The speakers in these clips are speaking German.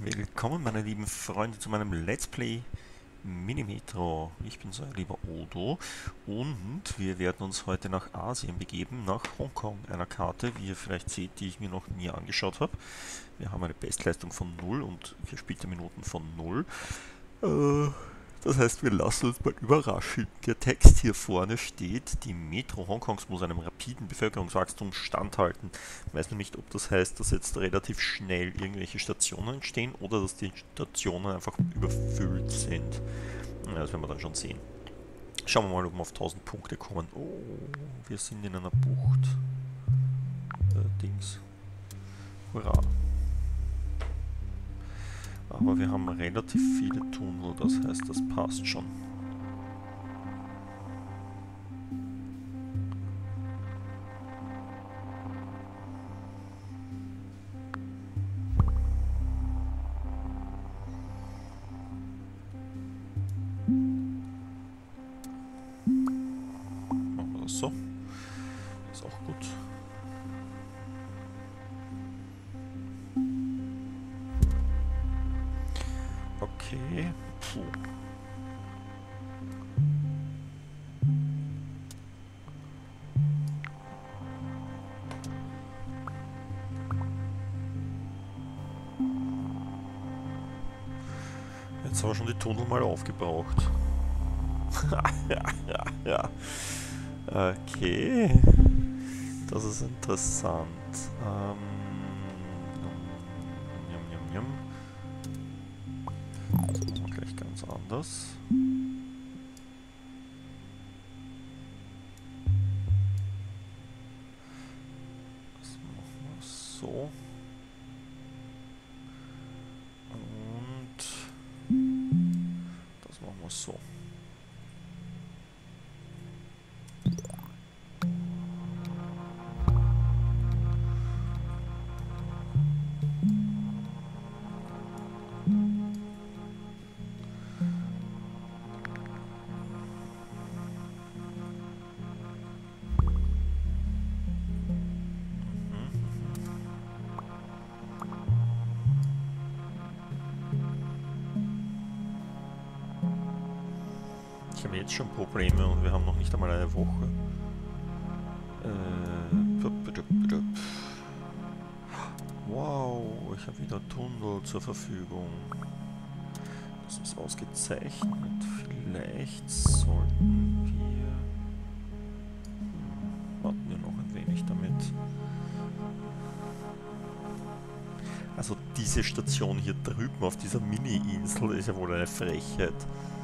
Willkommen meine lieben Freunde zu meinem Let's Play Minimetro. Ich bin so ein lieber Odo und wir werden uns heute nach Asien begeben, nach Hongkong, einer Karte, wie ihr vielleicht seht, die ich mir noch nie angeschaut habe. Wir haben eine Bestleistung von 0 und 4 Spielminuten von 0. Äh, Das heißt, wir lassen uns mal überraschen. Der Text hier vorne steht, die Metro Hongkongs muss einem rapiden Bevölkerungswachstum standhalten. Ich weiß noch nicht, ob das heißt, dass jetzt relativ schnell irgendwelche Stationen entstehen oder dass die Stationen einfach überfüllt sind. Ja, das werden wir dann schon sehen. Schauen wir mal, ob wir auf 1000 Punkte kommen. Oh, wir sind in einer Bucht. Dings. Hurra. Aber wir haben relativ viele Tunnel, das heißt, das passt schon. Machen wir das so. Ist auch gut. Okay. Puh. Jetzt haben wir schon die Tunnel mal aufgebraucht. Ja. Okay. Das ist interessant. Yum, yum, yum. Das machen wir gleich ganz anders. Das machen wir so. Und das machen wir so. Ich habe jetzt schon Probleme und wir haben noch nicht einmal eine Woche. Wow, ich habe wieder Tunnel zur Verfügung. Das ist ausgezeichnet. Vielleicht sollten wir... warten wir noch ein wenig damit. Also diese Station hier drüben auf dieser Mini-Insel ist ja wohl eine Frechheit.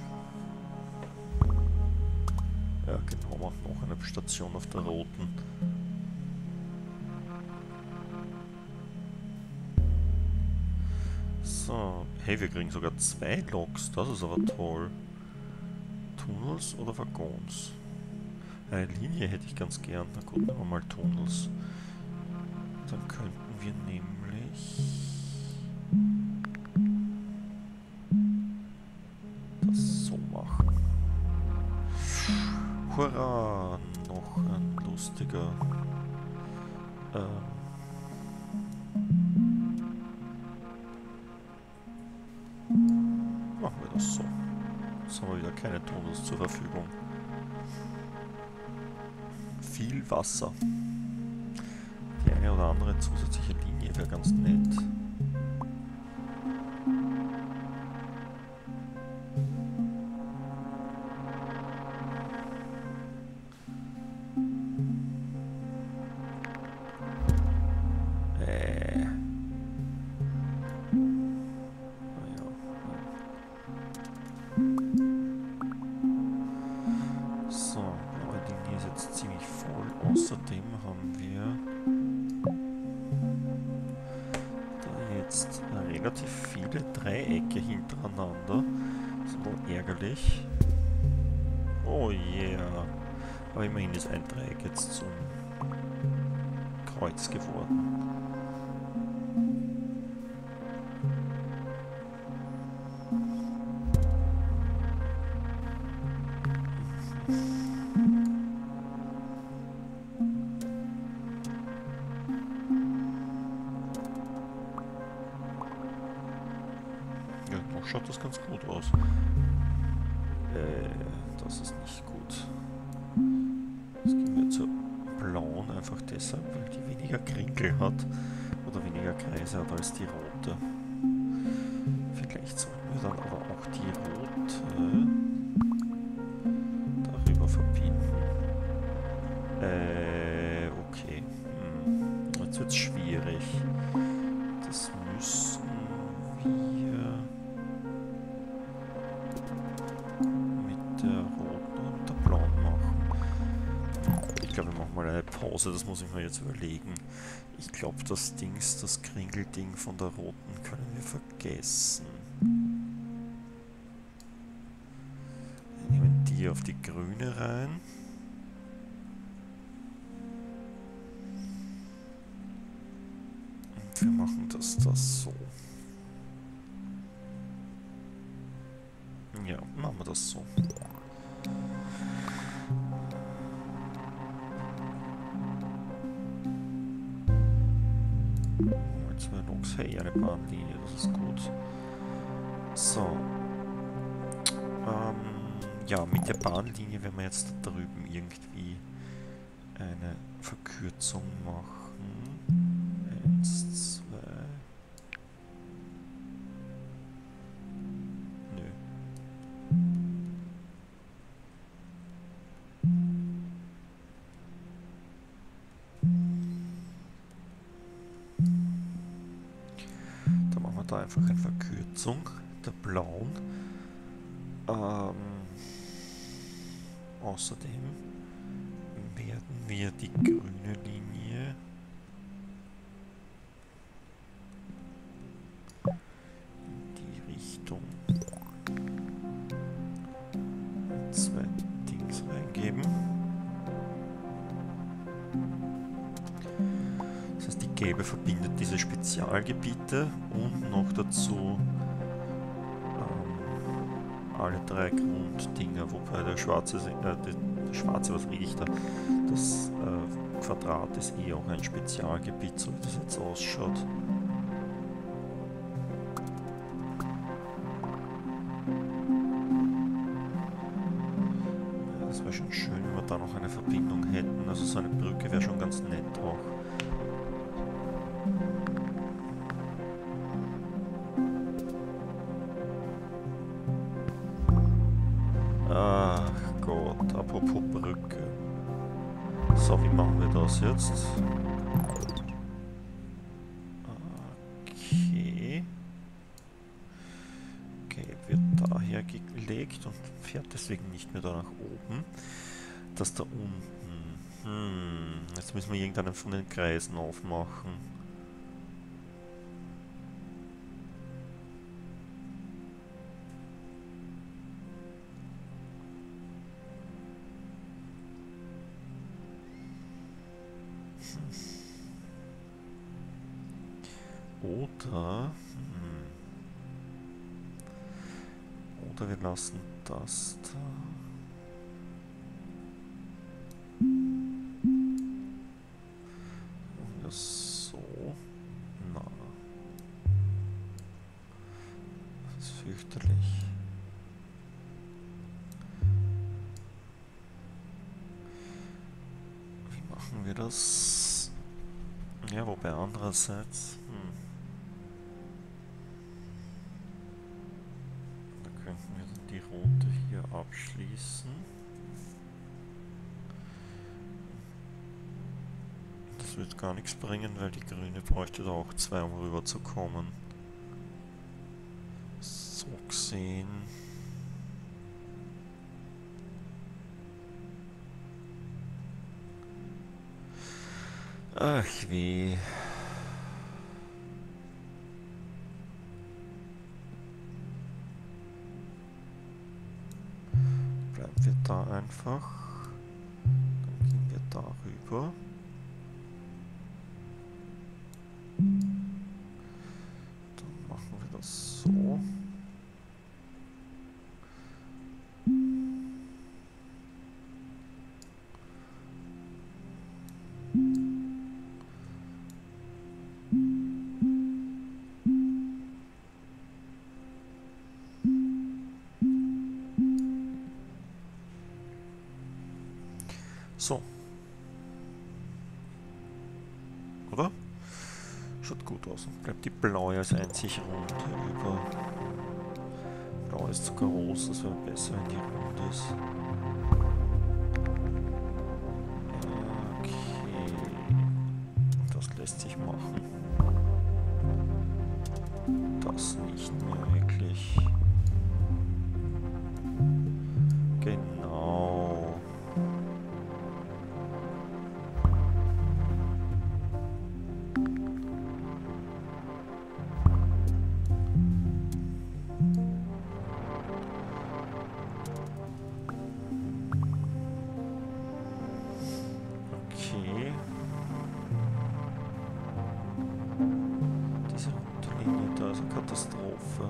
Ja, genau, machen noch eine Station auf der roten. So, hey, wir kriegen sogar 2 Loks, das ist aber toll. Tunnels oder Waggons? Eine Linie hätte ich ganz gern. Na gut, nehmen wir mal Tunnels. Dann könnten wir nämlich das so machen. Hurra! Noch ein lustiger machen wir das so. Jetzt haben wir wieder keine Tunnels zur Verfügung. Viel Wasser. Die eine oder andere zusätzliche Linie wäre ganz nett. So, blaue Linie ist jetzt ziemlich voll. Außerdem haben wir da jetzt relativ viele Dreiecke hintereinander. Das ist wohl ärgerlich. Oh yeah. Aber immerhin ist ein Dreieck jetzt zum Kreuz geworden. schaut das ganz gut aus. Das ist nicht gut. Jetzt gehen wir zur blauen, einfach deshalb, weil die weniger Krinkel hat oder weniger Kreise hat als die rote. Vielleicht sollten wir dann aber auch die rote darüber verbinden. Okay. Jetzt wird es schwierig. Das müssen wir mit der roten und der blauen machen. Ich glaube, wir machen mal eine Pause, das muss ich mir jetzt überlegen. Ich glaube, das Kringelding von der roten können wir vergessen. Wir nehmen die auf die grüne rein. Und wir machen das so. Ja, machen wir das so. Jetzt wäre Nox, hey, eine Bahnlinie, das ist gut. So. Ja, mit der Bahnlinie werden wir jetzt da drüben irgendwie eine Verkürzung machen. 1, 2. Nö. Dann machen wir da einfach eine Verkürzung der blauen. Außerdem werden wir die grüne Linie in die Richtung 2 Dings reingeben. Das heißt, die gelbe verbindet diese Spezialgebiete und noch dazu alle 3 Grunddinger, wobei der schwarze, was rede ich da? Das Quadrat ist eh auch ein Spezialgebiet, so wie das jetzt ausschaut. Ja, das wäre schon schön, wenn wir da noch eine Verbindung hätten, also so eine Brücke wäre schon ganz nett auch. Ach Gott, apropos Brücke. So, wie machen wir das jetzt? Okay. Gelb wird daher gelegt und fährt deswegen nicht mehr da nach oben. Das da unten. Jetzt müssen wir irgendeinen von den Kreisen aufmachen. Oder wir lassen das da. Und das so. Na. Das ist fürchterlich. Wie machen wir das? Ja, wobei andererseits. Da könnten wir dann die rote hier abschließen. Das wird gar nichts bringen, weil die grüne bräuchte da auch 2, um rüber zu kommen. So gesehen. Ach weh. Bleiben wir da einfach. Dann gehen wir da rüber. Dann machen wir das so. So. Oder? Schaut gut aus. Und bleibt die blaue als einzig rund über. Blau ist zu groß, das wäre besser, wenn die rund ist. Okay. Das lässt sich machen. Das nicht mehr wirklich. Genau. Okay. Diese rote Linie da ist eine Katastrophe.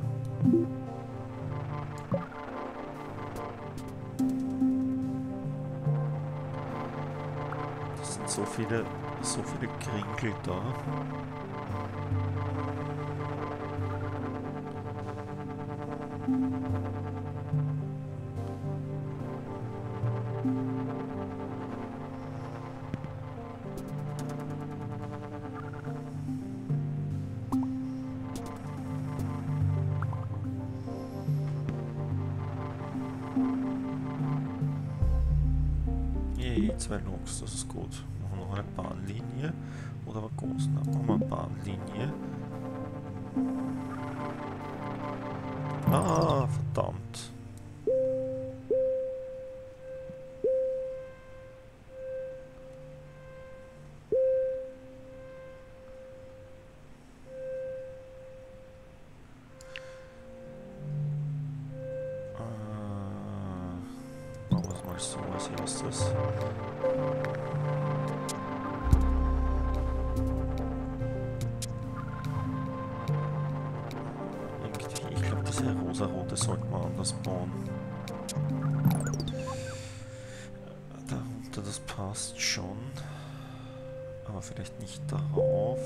Das sind so viele Krinkel da. Yay, 2 Loks, das ist gut. Machen wir noch eine Bahnlinie oder Wagons? Na, machen wir eine Bahnlinie. Ah, verdammt. Machen wir es mal so als erstes. Irgendwie, ich glaube, diese rosa-rote sollte man anders bauen. Darunter, das passt schon. Aber vielleicht nicht darauf.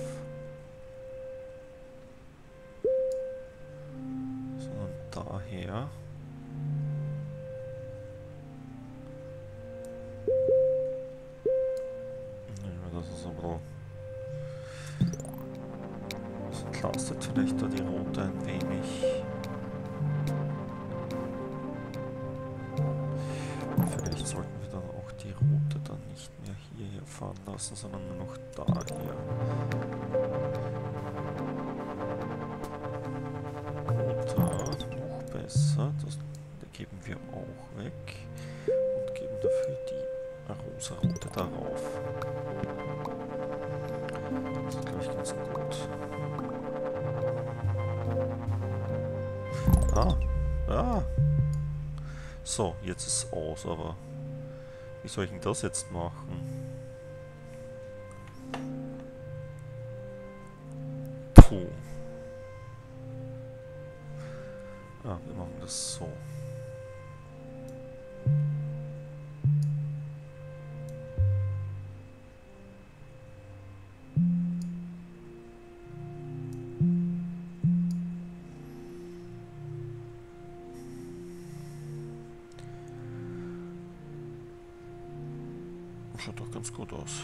Sondern daher. Das ist aber... Das entlastet vielleicht da die rote ein wenig. Vielleicht sollten wir dann auch die rote dann nicht mehr hierher fahren lassen, sondern nur noch daher. Oder noch besser, das geben wir auch weg und geben dafür die rosa-rote darauf. Das ist, glaube ich, ganz gut. Ah! So, jetzt ist es aus, aber wie soll ich denn das jetzt machen? Puh. Ah, wir machen das so. Schaut doch ganz gut aus.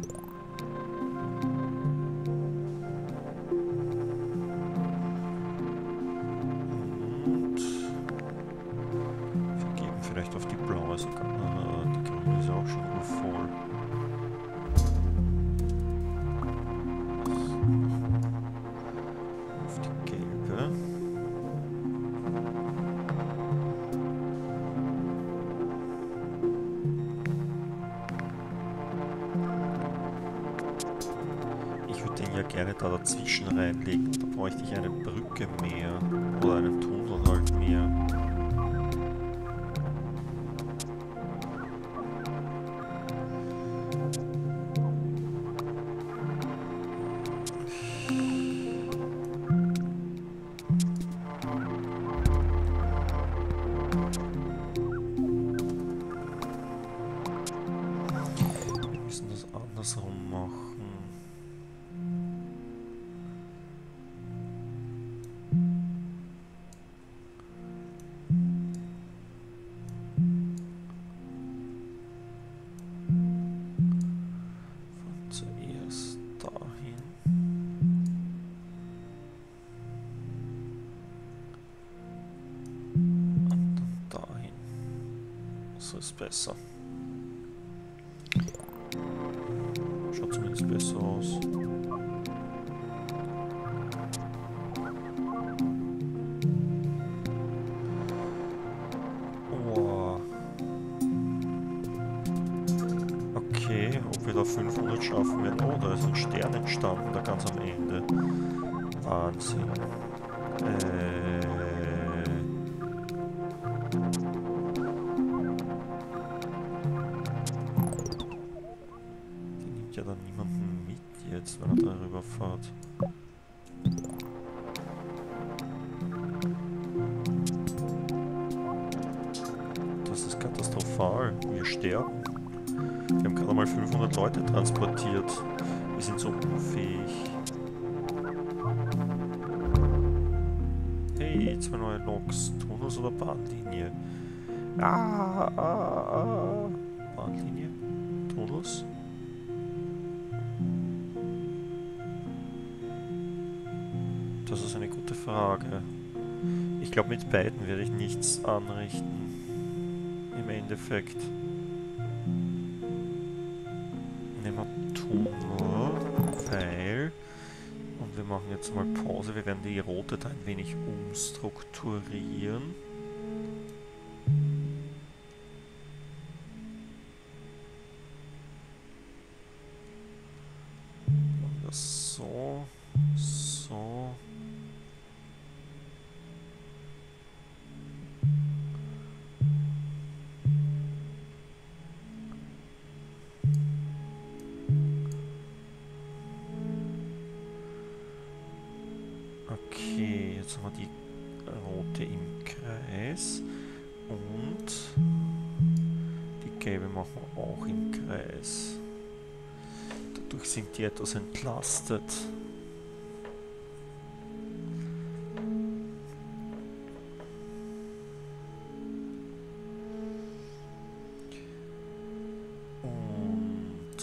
Und wir geben vielleicht auf die blaue sogar. Die grüne ist ja auch schon voll. Auf die gelbe. Ja, gerne da dazwischen reinlegen. Da bräuchte ich eine Brücke mehr oder einen Tunnel halt mehr. Wir müssen das andersrum machen. So ist besser. Schaut zumindest besser aus. Oh. Okay, ob wir da 500 schaffen werden. Oh, da ist ein Stern entstanden, da ganz am Ende. Wahnsinn. Die nimmt ja dann niemanden mit jetzt, wenn er darüber fährt. Das ist katastrophal. Wir sterben. Wir haben gerade mal 500 Leute transportiert. Wir sind so unfähig. Hey, 2 neue Loks. Tunnels oder Bahnlinie? Bahnlinie? Tunnels? Das ist eine gute Frage. Ich glaube, mit beiden werde ich nichts anrichten. Im Endeffekt. Nehmen wir Tunnel, weil... Und wir machen jetzt mal Pause. Wir werden die rote da ein wenig umstrukturieren. Machen wir so. So. Okay, jetzt haben wir die rote im Kreis und die gelbe machen wir auch im Kreis. Dadurch sind die etwas entlastet. Und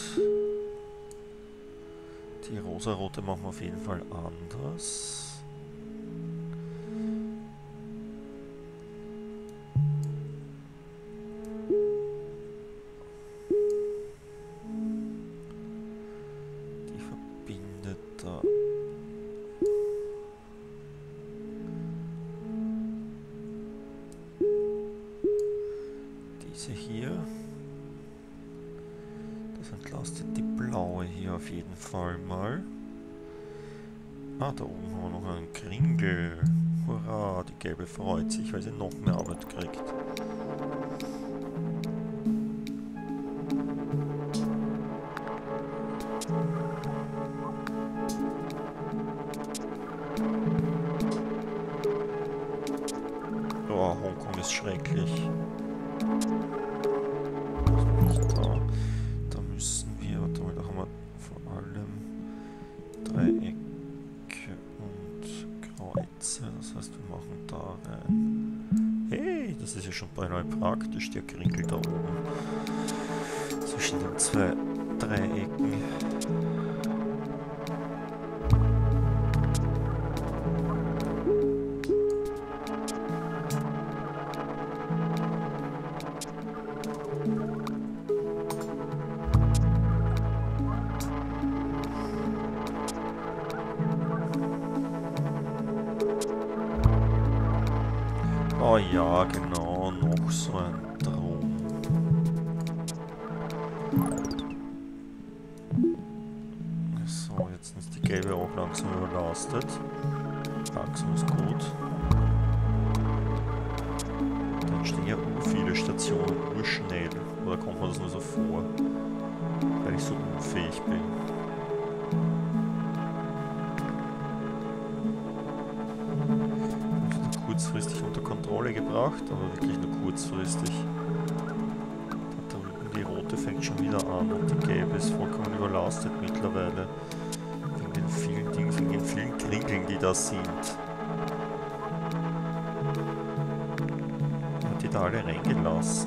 die rosa-rote machen wir auf jeden Fall anders. Diese hier. Das entlastet die blaue hier auf jeden Fall mal. Ah, da oben haben wir noch einen Kringel. Hurra, die gelbe freut sich, weil sie noch mehr Arbeit kriegt. Oh, Hongkong ist schrecklich. Da müssen wir, warte mal, da haben wir vor allem Dreiecke und Kreuze. Das heißt, wir machen da rein. Hey, das ist ja schon beinahe praktisch, der Kringel da oben. Zwischen den zwei Dreiecken. Oh ja, genau, noch so ein Traum. So, jetzt ist die gelbe auch langsam überlastet. Langsam ist gut. Da entstehen ja viele Stationen urschnell. Oder kommt mir das nur so vor? Weil ich so unfähig bin. Kurzfristig unter Kontrolle gebracht, aber wirklich nur kurzfristig. Da drüben die rote fängt schon wieder an und die gelbe ist vollkommen überlastet mittlerweile. Wegen den vielen Dingen, wegen den vielen Kringeln, die da sind. Und die da alle reingelassen.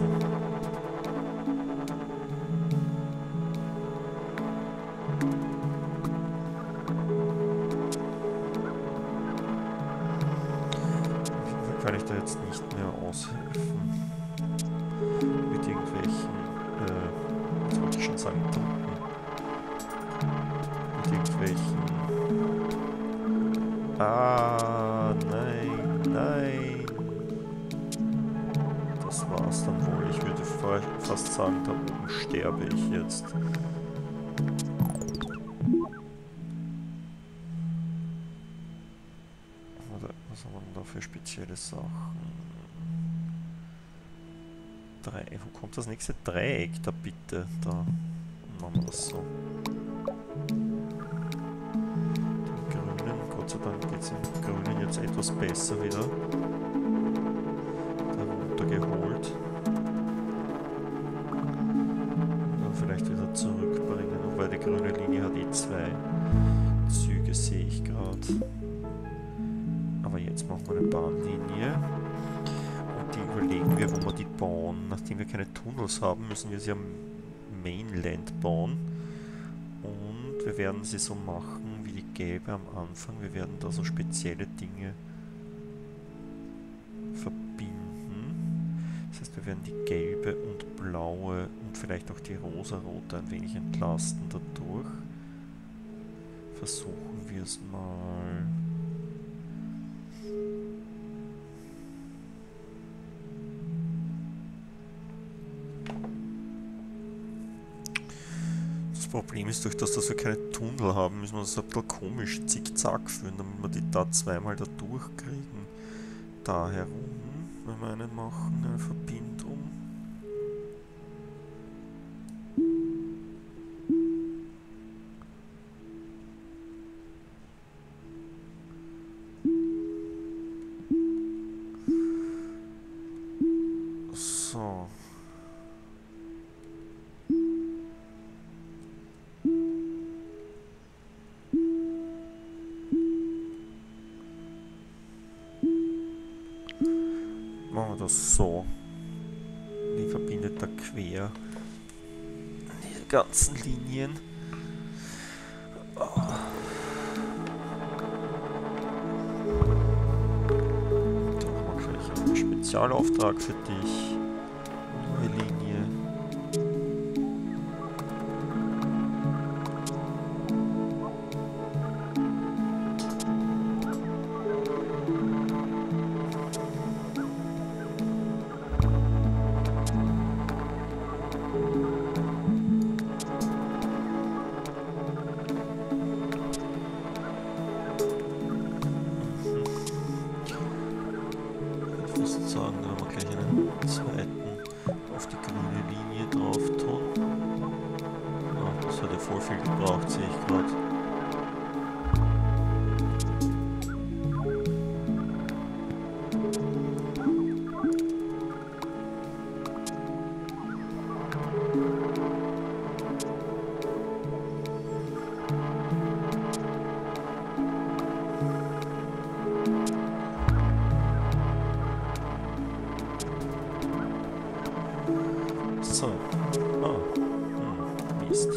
Kann ich da jetzt nicht mehr aushelfen. Mit irgendwelchen, was wollte ich schon sagen, Truppen. Mit irgendwelchen... Ah, nein, nein. Das war's dann wohl. Ich würde fast sagen, da oben sterbe ich jetzt. Oder was haben wir denn da für spezielle Sachen? Wo kommt das nächste Dreieck da bitte? Da machen wir das so. Den Grünen, Gott sei Dank geht es im Grünen jetzt etwas besser wieder. Da runtergeholt. Dann vielleicht wieder zurückbringen, wobei die grüne Linie hat eh 2 Züge, sehe ich gerade. Aber jetzt machen wir eine Bahnlinie. Die überlegen wir, wo wir die bauen. Nachdem wir keine Tunnels haben, müssen wir sie am Mainland bauen. Und wir werden sie so machen wie die gelbe am Anfang. Wir werden da so spezielle Dinge verbinden. Das heißt, wir werden die gelbe und blaue und vielleicht auch die rosa-rote ein wenig entlasten dadurch. Versuchen wir es mal. Das Problem ist, durch das, dass wir keine Tunnel haben, müssen wir das ein bisschen komisch zickzack führen, damit wir die da zweimal da durchkriegen. Da herum, wenn wir einen machen, eine Verbindung. So. Machen wir das so. Die verbindet da quer diese ganzen Linien. Oh. Da haben wir gleich einen Spezialauftrag für dich. Neue Linie. Sagen, da haben wir gleich einen zweiten auf die grüne Linie drauf tun. Oh, das hat ja voll viel gebraucht, sehe ich gerade. So. Ah. Mist.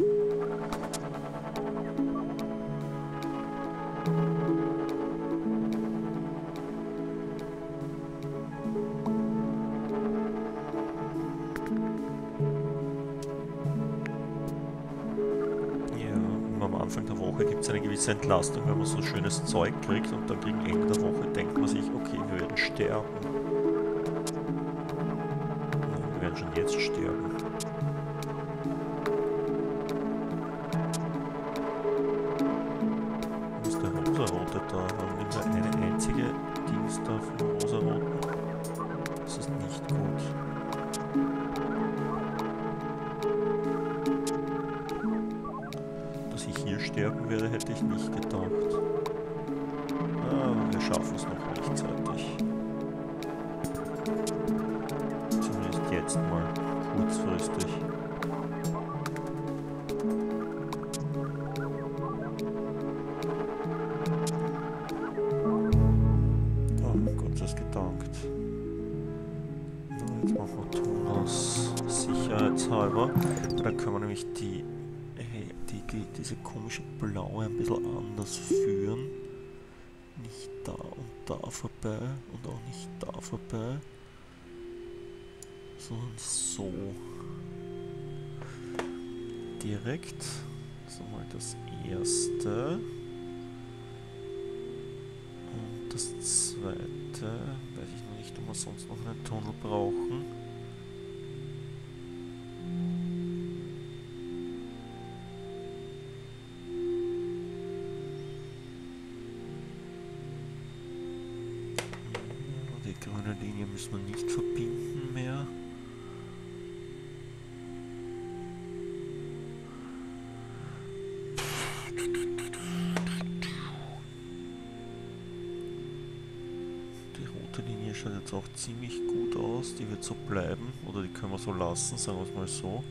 Ja, am Anfang der Woche gibt es eine gewisse Entlastung, wenn man so schönes Zeug kriegt und dann gegen Ende der Woche denkt man sich, okay, wir werden sterben. Wir werden schon jetzt sterben. Wo ist der rosarote da? Warum nimmt er eine einzige Dings da vom rosaroten? Das ist nicht gut. Dass ich hier sterben werde, hätte ich nicht gedacht. Aber wir schaffen es noch rechtzeitig. Zumindest jetzt mal kurzfristig. Oh, Gott sei gedankt. Jetzt machen wir Tunnels sicherheitshalber. Dann können wir nämlich diese komische blaue ein bisschen anders führen. Nicht da und da vorbei und auch nicht da vorbei. sondern so. Direkt. So mal das erste. Und das zweite. Weiß ich noch nicht, ob wir sonst noch einen Tunnel brauchen. Die grüne Linie müssen wir nicht verbinden mehr. Die rote Linie schaut jetzt auch ziemlich gut aus. Die wird so bleiben. Oder die können wir so lassen, sagen wir es mal so.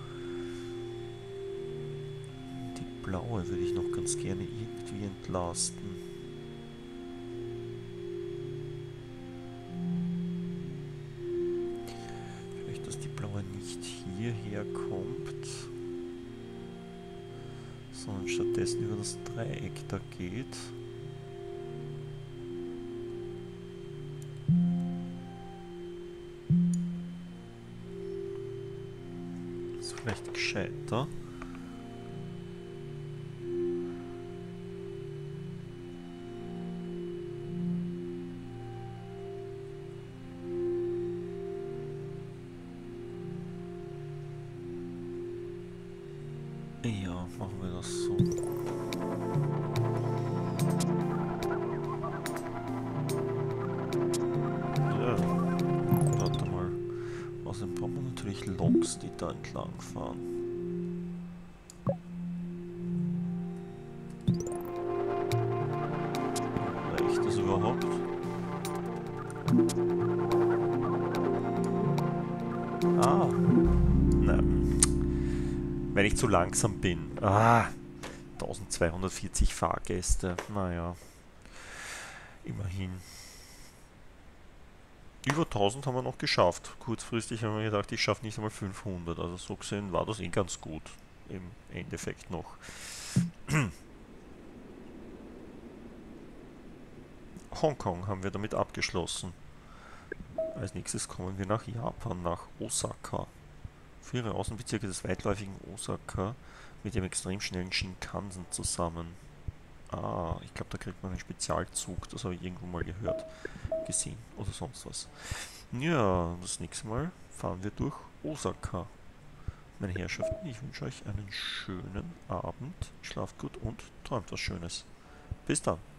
Die blaue würde ich noch ganz gerne irgendwie entlasten. Vielleicht, dass die blaue nicht hierher kommt, sondern stattdessen über das Dreieck da geht. Das ist vielleicht gescheiter. Ja, machen wir das so. Ja, warte mal. Außerdem brauchen wir natürlich Loks, die da entlang fahren. Reicht das überhaupt? Ah, nein. Wenn ich zu langsam bin. 1240 Fahrgäste. Naja, immerhin. Über 1000 haben wir noch geschafft. Kurzfristig haben wir gedacht, ich schaffe nicht einmal 500. Also so gesehen war das eh ganz gut. Im Endeffekt noch. Hongkong haben wir damit abgeschlossen. Als nächstes kommen wir nach Japan, nach Osaka. Führe Außenbezirke des weitläufigen Osaka mit dem extrem schnellen Shinkansen zusammen. Ich glaube, da kriegt man einen Spezialzug. Das habe ich irgendwo mal gehört, gesehen oder sonst was. Ja, das nächste Mal fahren wir durch Osaka. Meine Herrschaften, ich wünsche euch einen schönen Abend. Schlaft gut und träumt was Schönes. Bis dann.